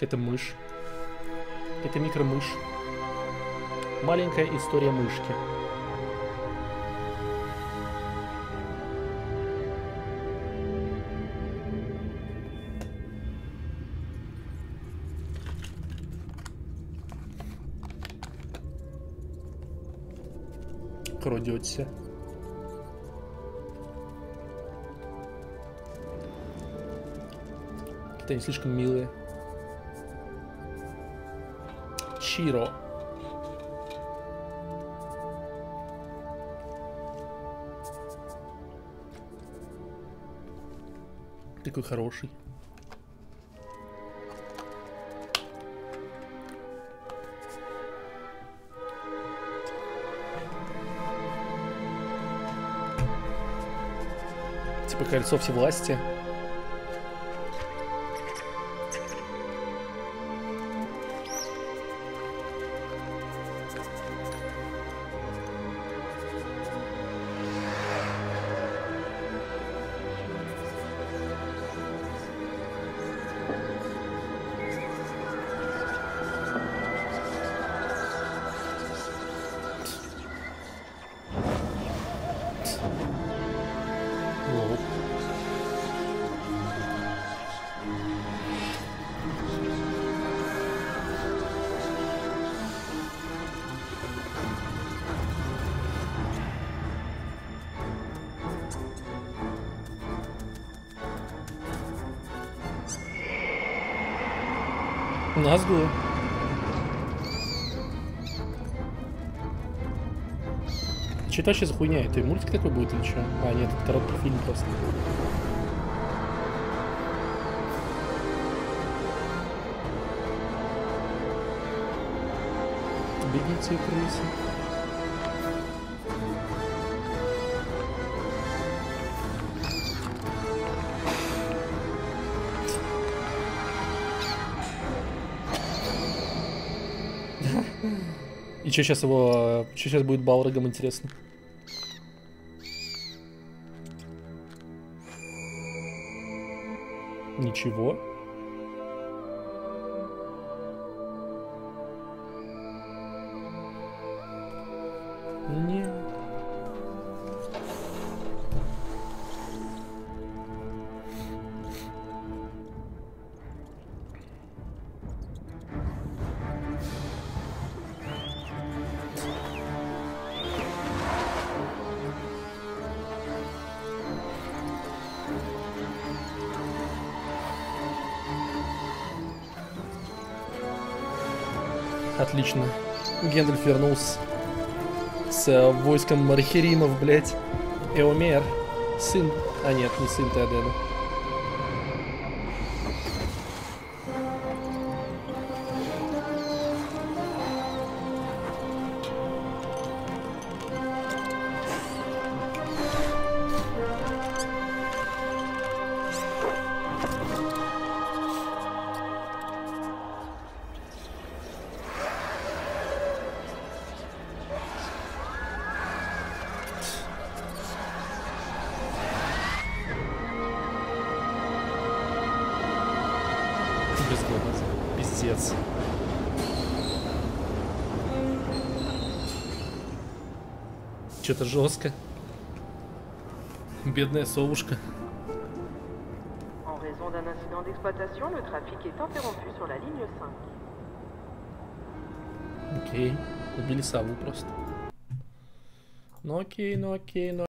Какая-то мышь. Какая-то микромышь. Маленькая история мышки. Крадётся. Какие-то они слишком милые. Чиро. Такой хороший. Типа кольцо всевластия. Назгулы. Че это вообще за хуйня? Это и мультик такой будет или что? А, нет, это короткий фильм просто. Бегите, крысы. И что сейчас его... Что сейчас будет Балрогом, интересно? Ничего. Не. Отлично. Гендальф вернулся с войском Мархеримов, блять. Эомер. Сын. А нет, не сын Теодена. Пиздец. Что-то жестко. Бедная совушка. En raison d'un incident d'exploitation, le trafic est interrompu sur la ligne 5. Окей. Убили сову просто. Ну окей, ну окей, ну